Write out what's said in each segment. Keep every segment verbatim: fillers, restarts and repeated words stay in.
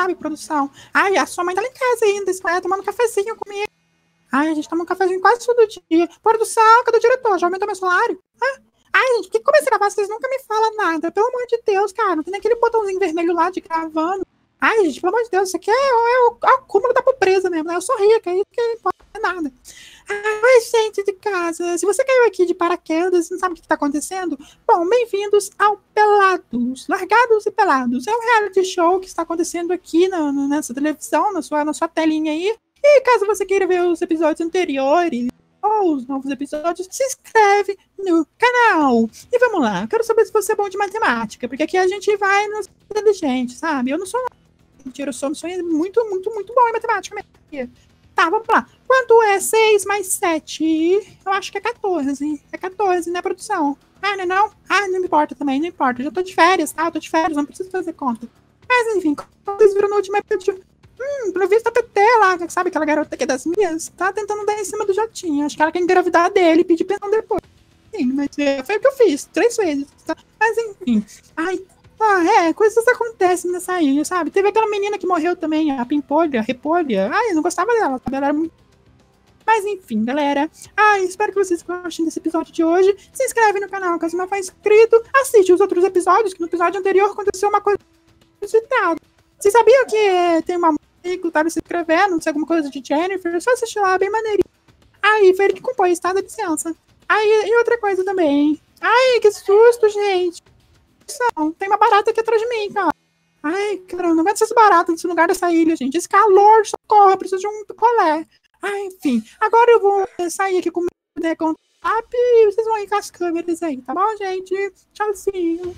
sabe, produção? Ai, a sua mãe tá lá em casa ainda, vai tomando um cafezinho comigo. Ai, a gente toma um cafezinho quase todo dia. Produção, cadê o diretor? Já aumentou meu salário? Ah? Ai, gente, que começa a gravar, vocês nunca me falam nada. Pelo amor de Deus, cara, não tem aquele botãozinho vermelho lá de gravando. Ai, gente, pelo amor de Deus, isso aqui é, é, o, é o cúmulo da pobreza mesmo, né? Eu sou rica, é isso que não pode ser nada. Ai, gente de casa, se você caiu aqui de paraquedas e não sabe o que está acontecendo, bom, bem-vindos ao Pelados, Largados e Pelados. É um reality show que está acontecendo aqui na, nessa televisão, na sua, na sua telinha aí. E caso você queira ver os episódios anteriores ou os novos episódios, se inscreve no canal. E vamos lá, eu quero saber se você é bom de matemática, porque aqui a gente vai nos inteligentes, sabe? Eu não sou... Mentira, eu sou, eu sou muito, muito, muito bom em matemática mesmo. Tá, vamos lá. Quanto é seis mais sete? Eu acho que é quatorze. É quatorze, né, produção? Ah, não é não? Ah, não me importa também, não importa. Eu já tô de férias, tá? Eu tô de férias, não preciso fazer conta. Mas, enfim, como vocês viram no último episódio... Hum, pelo visto a T T lá, sabe aquela garota que é das minhas? Tá tentando dar em cima do Jotinha. Acho que ela quer engravidar dele e pedir pensão depois. Sim, mas é, foi o que eu fiz, três vezes, tá? Mas, enfim. Ai... Ah, é, coisas acontecem nessa ilha, sabe? Teve aquela menina que morreu também, a Pimpolha, a Repolha. Ai, eu não gostava dela, sabe? Ela era muito... Mas enfim, galera. Ai, espero que vocês gostem desse episódio de hoje. Se inscreve no canal caso não for inscrito. Assiste os outros episódios, que no episódio anterior aconteceu uma coisa inusitada. Vocês sabiam que é, tem uma música que tava se inscrevendo, não sei, alguma coisa de Jennifer? Só assistir lá, bem maneirinho. Ai, foi ele que compôs, tá? Dá licença. Ai, e outra coisa também. Ai, que susto, gente. Tem uma barata aqui atrás de mim, cara. Ai, caramba, não aguento essas baratas nesse lugar dessa ilha, gente. Esse calor, socorro, eu preciso de um colé. Ai, enfim. Agora eu vou sair aqui com o meu contato e vocês vão ir com as câmeras aí, tá bom, gente? Tchauzinho.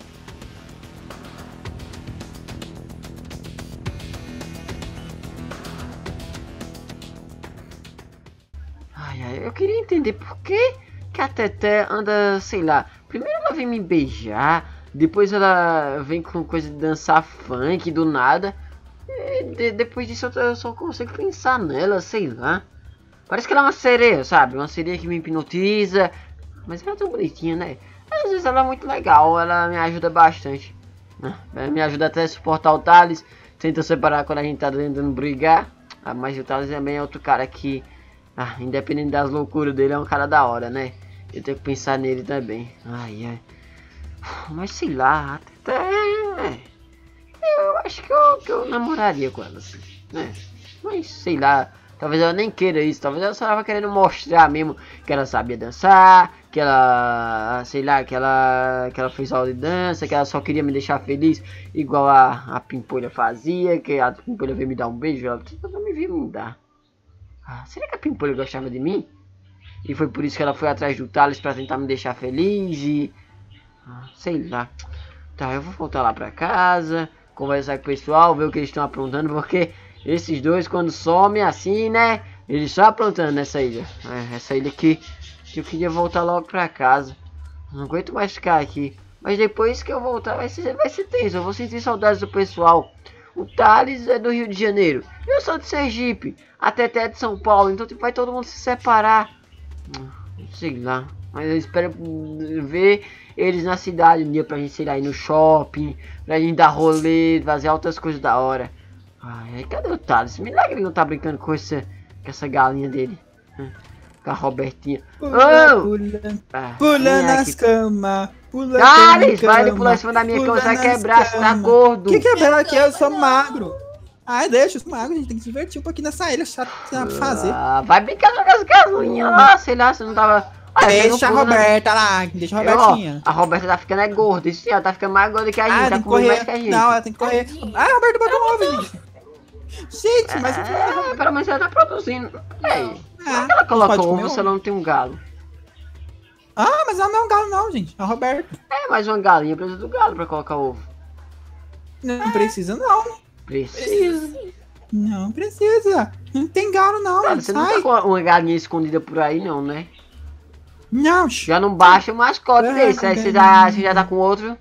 Ai, ai, eu queria entender por que que a Teté anda, sei lá. Primeiro ela vem me beijar. Depois ela vem com coisa de dançar funk do nada. E de, depois disso eu só consigo pensar nela, sei lá. Parece que ela é uma sereia, sabe? Uma sereia que me hipnotiza. Mas ela é tão bonitinha, né? Às vezes ela é muito legal, ela me ajuda bastante. Ela me ajuda até a suportar o Thales. Tenta separar quando a gente tá tentando brigar. Ah, mas o Thales também é outro cara que... Ah, independente das loucuras dele, é um cara da hora, né? Eu tenho que pensar nele também. Ai, ai. Mas sei lá, até, eu acho que eu, que eu namoraria com ela, assim, né? Mas sei lá, talvez ela nem queira isso, talvez ela só estava querendo mostrar mesmo que ela sabia dançar, que ela, sei lá, que ela, que ela fez aula de dança, que ela só queria me deixar feliz, igual a, a Pimpolha fazia, que a Pimpolha veio me dar um beijo, ela não me viu me dar. Ah, será que a Pimpolha gostava de mim? E foi por isso que ela foi atrás do Thales pra tentar me deixar feliz e... Ah, sei lá. Tá, eu vou voltar lá pra casa, conversar com o pessoal, ver o que eles estão aprontando, porque esses dois quando somem assim, né, eles só aprontando nessa ilha. É, essa ilha aqui, que eu queria voltar logo pra casa. Não aguento mais ficar aqui. Mas depois que eu voltar vai ser, vai ser tenso, eu vou sentir saudades do pessoal. O Thales é do Rio de Janeiro, eu sou de Sergipe, a Teté é de São Paulo, então tipo, vai todo mundo se separar. Sei lá, mas eu espero ver eles na cidade um dia pra gente, sei lá, ir no shopping, pra gente dar rolê, fazer outras coisas da hora. Ai, cadê o Thales? Milagre ele não tá brincando com essa, com essa galinha dele. Com a Robertinha. Pula, Oh! pula, Ah, pula é nas que... camas. Pula Thales, cama, vai pular em cima da minha cama, você vai nas quebrar, você tá cama. gordo. Que quebrar aqui? Eu sou magro. Ai, deixa, eu sou magro, a gente tem que se divertir um pouquinho nessa ilha, chato que tem pra fazer. Ah, vai brincar com as galinhas lá, sei lá, você não tava... Ah, deixa a Roberta lá, deixa a Eu, Robertinha. ó, a Roberta tá ficando é gorda, isso sim, ela tá ficando mais gorda que a gente, Ah, tá tem que comendo correr. mais que a gente. Não, ela tem que correr. Ah, a Roberta botou um ovo, gente. Gente, mas... É, pelo menos ela tá produzindo. Ei, Ah, por que ela coloca pode comer ovo se ela não tem um galo? Ah, mas ela não é um galo não, gente. A Roberta. É, mais uma galinha precisa do galo pra colocar ovo. Não precisa não. Precisa. Não precisa. Não tem galo não. Cara, você não tá com uma galinha escondida por aí não, né? Não. Já não baixa o mascote Ah, desse, aí você já, você já tá com outro.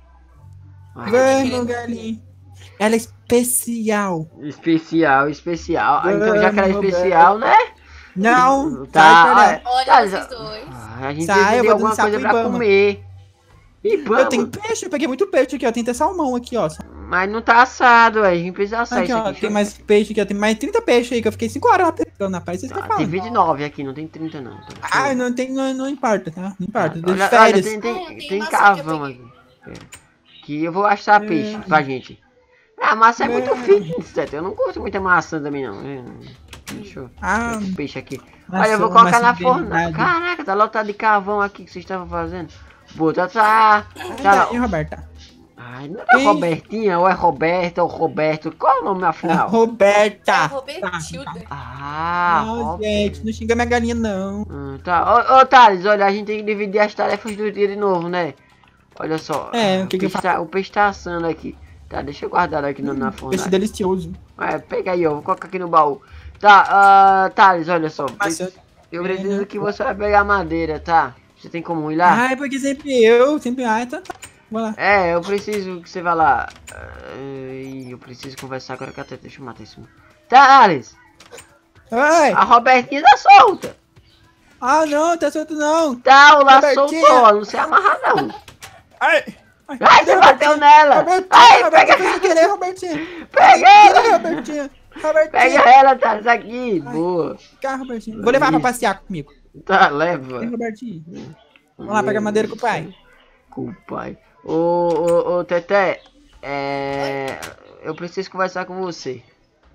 Vamos, galinha. Ela é especial. Especial, especial. Ah, então já que era Vamos, especial, né? Não. Tá, Sai, Olha tá, esses dois. Ah, a gente Sai, precisa eu de vou alguma dançar coisa com pra Ibama. comer. E Eu tenho peixe, eu peguei muito peixe aqui, ó. Tem até salmão aqui, ó. Mas não tá assado, ué. A gente precisa assar Aqui, isso ó, aqui. tem mais peixe aqui, ó. Tem mais trinta peixes aí que eu fiquei cinco horas lá pescando na praia. Vocês Ah, que tem falam. vinte e nove aqui, não tem trinta não. Tá? Ah, não tem, não, não importa, tá? Não importa. Ah, Tô de olha, olha, férias. tem, tem, Ah, tem tem massa carvão que eu aqui. É. Que eu vou achar É. peixe pra gente. A massa é muito É. fitness, Teto. Eu não curto muita maçã também, não. É, deixa eu Ah, ver o peixe aqui. maçã, Olha, eu vou colocar maçã na de fornalha. verdade. Caraca, tá lotado de carvão aqui que vocês estavam fazendo. Bota, tá. Tá tá. aí, Roberta. Ai, não é Quem? Robertinha, ou é Roberta, ou Roberto. Qual é o nome A afinal? Roberta. É Robertilda. Ah, Não, Roberto. gente, não xinga minha galinha, não. Hum, tá. Ô, ô Thales, olha, a gente tem que dividir as tarefas do dia de novo, né? Olha só. É, ah, o que que eu peixe tá, o peixe tá assando aqui. Tá, deixa eu guardar aqui no, na Peixe fornalha. delicioso. É, pega aí, ó. Vou colocar aqui no baú. Tá, ah, Thales, olha só. Mas eu- Eu preciso que você vai pegar madeira, tá? Você tem como ir lá? Ai, porque sempre eu, sempre... Ai, tá, tá. Vou lá. É, eu preciso que você vá lá. Ah, e eu preciso conversar agora com a Teta. Deixa eu matar esse um. Thales! Ai! A Robertinha tá solta! Ah, não, tá solto não. Tá, o laço Robertinha! soltou, não sei amarrar não. Ai! Ai, Ai, você bateu nela! Robertinha, Ai, Robertinha, pega, sem querer, Robertinha. pega Ai, ela! Robertinha. Robertinha. Pega ela, Thales, aqui. Boa. Cá, Robertinha. Vou levar pra Isso. passear comigo. Tá, leva. Vem, Robertinho. Vamos lá pegar madeira com o pai. Com o pai. Ô, ô, ô, Teté, é... eu preciso conversar com você.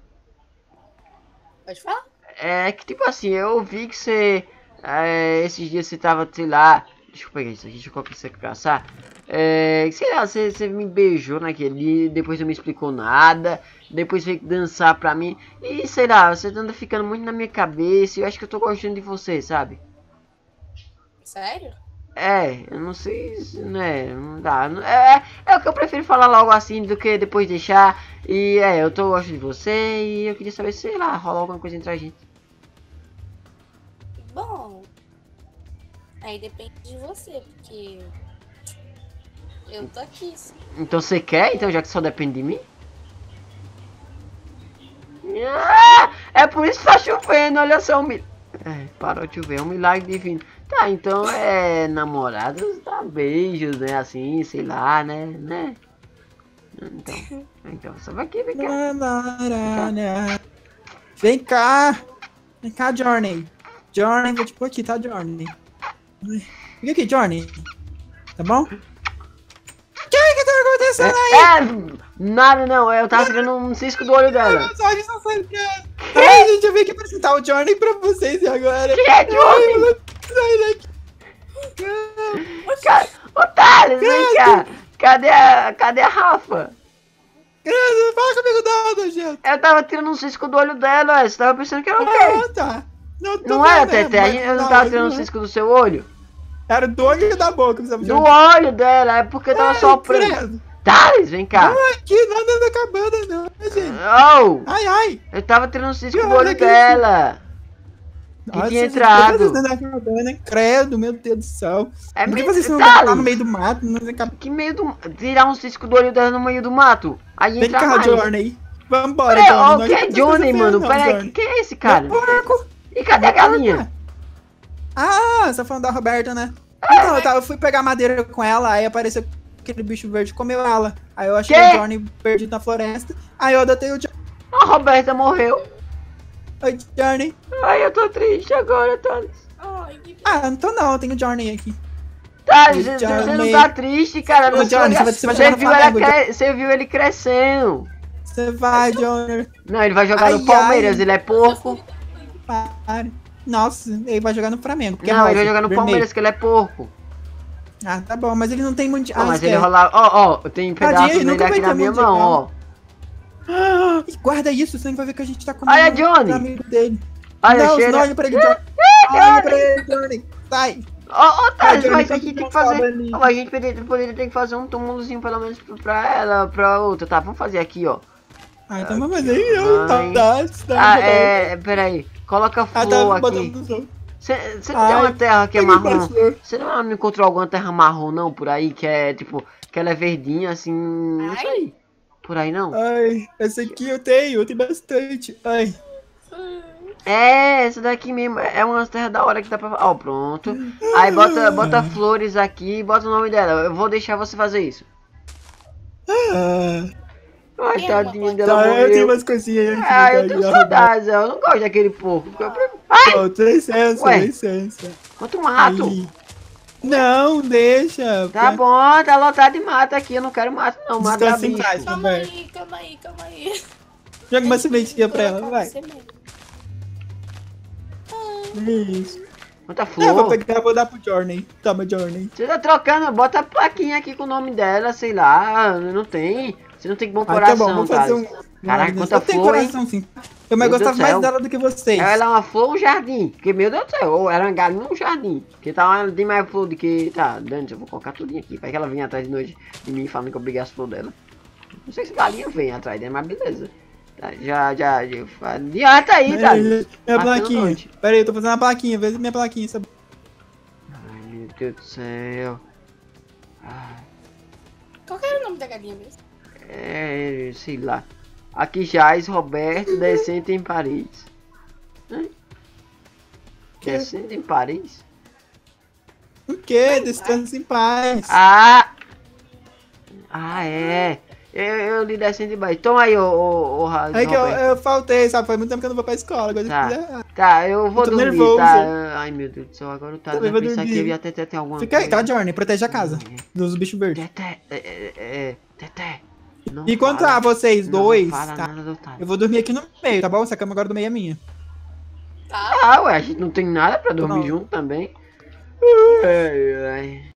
Pode falar? É que, tipo assim, eu vi que você... É, esses dias você tava, sei lá... Deixa eu pegar isso aqui, deixa eu colocar isso aqui pra assar. É, sei lá, você, você me beijou naquele dia, depois não me explicou nada. Depois veio dançar pra mim. E, sei lá, você anda ficando muito na minha cabeça. E eu acho que eu tô gostando de você, sabe? Sério? É, eu não sei, se- né, não dá, não- é, é o que eu prefiro falar logo assim do que depois deixar, e é, eu tô gosto de você e eu queria saber, sei lá, rola alguma coisa entre a gente. Bom. Aí depende de você, porque. Eu tô aqui. sim. Então você quer, então, já que só depende de mim? Ah, é por isso que tá chovendo, olha só, um mil... é, parou de chover, é um milagre divino. Tá, então é namorados, dá beijos, né, assim, sei lá, né, né. Então, então, só vai aqui, vem cá. Nanarana. Vem cá. Vem cá, Johnny. Johnny, vou te pôr aqui, tá, Johnny? Ai, Fica aqui, Johnny. Tá bom? O que que tá acontecendo aí? É, nada não, eu tava tirando um cisco do olho dela. Meus olhos estão sangrando. Ai, gente, eu vim aqui apresentar o Johnny pra vocês agora. Quem é Johnny? Sai daqui. Cara, ô Thales, vem cá. Cadê a, cadê a Rafa? Credo, não fala comigo não, nojento. Eu tava tirando um cisco do olho dela, ué, você tava pensando que era o quê? Ah, tá. Não, tô Não era, vendo, Teté? A mas gente- Eu não não, tava tirando um não. cisco do seu olho? Era do olho da boca. Que você Do olho dela, é porque tava soprando. Credo. Thales, vem cá. Não, aqui nada da cabana, não, gente. Oh, Ai, ai. eu tava tirando um cisco do Cara, olho que dela. Que Nossa, tinha gente, entrado. todas na cabana, credo, meu Deus do céu. É Por que mesmo, vocês não Thales. vão lá no meio do mato? Não vem cá, Que meio do... Tirar um cisco do olho dela no meio do mato. Aí vem entra cá, mais. Johnny. Vambora, É, Johnny. ó, Nós quem não é temos Johnny, coisa mano? feia, Pera não, aí, Johnny. quem é esse cara? Porco. E cadê a galinha? Ah, você tá falando da Roberta, né? Então, eu, tava, eu fui pegar madeira com ela, aí apareceu aquele bicho verde e comeu ela. Aí eu achei Quê? o Johnny perdido na floresta. Aí eu adotei o Johnny. A Roberta morreu. Oi, Johnny. Ai, eu tô triste agora, Thales. Ai, que Ah, não tô não, eu tenho o Johnny aqui. Thales, Oi, você você não Johnny. tá triste, cara. Ô, Não, Johnny, você, você vai- você vai você jogar no viu ela Flamengo, cre- você viu ele crescendo. Você vai, Johnny. Não, ele vai jogar Ai, no Palmeiras, ai. ele é porco. Para. Nossa, ele vai jogar no Flamengo. porque é Não, ele vai rosa, jogar no vermelho. Palmeiras, que ele é porco. Ah, tá bom, mas ele não tem muito. Ah, mas ele esquece. rolar. Ó, ó, tem Tadinho, pedaços ele dele nunca vai aqui na ter minha mundial. mão, ó. Ah, guarda isso, senão ele vai ver que a gente tá comendo. Olha, Johnny. o amigo dele. Olha, não, cheira. não olha pra ele, Johnny. Olha pra ele, Johnny. Sai. Ó, ó, Thales, Johnny, mas tá a gente tem que com fome fazer. ali. Ó, a gente poderia, poderia ter que fazer um túmulozinho, pelo menos, pra ela, pra outra. Tá, vamos fazer aqui, ó. Ah, então vamos fazer eu. Tá, Ai. tá, tá. Ah, é. Pera aí. Coloca Ah, tá flor botando aqui. no som. Você não tem Ai, uma terra que é peguei marrom? pra flor. Você não não encontrou alguma terra marrom, não, por aí? Que é, tipo, que ela é verdinha, assim. Não Ai. sei. Por aí, não? Ai, essa aqui eu tenho, eu tenho bastante. Ai. É, essa daqui mesmo. É uma terra da hora que dá pra. Ó, pronto. Aí bota, bota flores aqui e bota o nome dela. Eu vou deixar você fazer isso. Ah, Mas Tem tadinha alguma dela Tá, eu tenho morreu. umas coisinhas aqui. Ah, eu tá, tenho já, saudades, eu não gosto daquele porco. Pô, dá licença, Ué. dá licença. Quanto mato? Aí. Não, deixa. Tá bom, tá lotado de mato aqui, eu não quero mato não, mato dá Descansa em paz. bicho. Calma Roberto. aí, calma aí, calma aí. Joga uma Tem que sementinha pra ela, colocar vai. você mesmo. Isso. Quanta É, eu vou flor. pegar, vou dar pro Journey. Toma, Journey. Você tá trocando, bota a plaquinha aqui com o nome dela, sei lá, não tem. Você não tem bom Ah, tá coração, bom, vou fazer um. Thales. Caraca, um- quanta eu tenho flor, hein? coração sim. Eu mais Meu Deus gostava do mais céu. dela do que vocês. Ela é uma flor ou um jardim? Porque, meu Deus do céu, ou era uma galinha ou um jardim. Porque tá uma, tem mais flor do que... Tá, Dante, eu vou colocar tudinho aqui. Vai que ela vem atrás de noite de mim falando que eu peguei as flores dela. Não sei se galinha vem atrás dela, mas beleza. Tá, já, já, já... Adianta aí, tá? Minha Matando plaquinha. noite. Pera aí, eu tô fazendo uma plaquinha. Vê minha plaquinha. Sabe? Ai, meu Deus do céu. Ai, Qual que era o nome da galinha mesmo? é, sei lá. Aqui jaz Roberto descendo em Paris. Hã? Que? Descendo em Paris? O quê? Descansa em paz. Ah! Ah, é. Eu, eu li descendo em Paris. Toma aí, ô, ô, ô, É que eu, Roberto. eu faltei, sabe? Faz muito tempo que eu não vou pra escola. Agora Tá. se quiser. Tá, eu vou Eu tô dormir, nervoso. tá? Ai, meu Deus do céu, agora tá Também dando vou pensar que dormir. eu ia até tem alguma Fica aí, coisa. tá, Journey? Protege a casa dos bichos verdes. Teté, é, é, é, Teté. Não E quanto fala- a vocês não dois, fala tá? nada do Thales. Eu vou dormir aqui no meio, tá bom? Essa cama agora do meio é minha. Tá. Ah, ué, a gente não tem nada pra dormir Não. junto também. Ai, ai.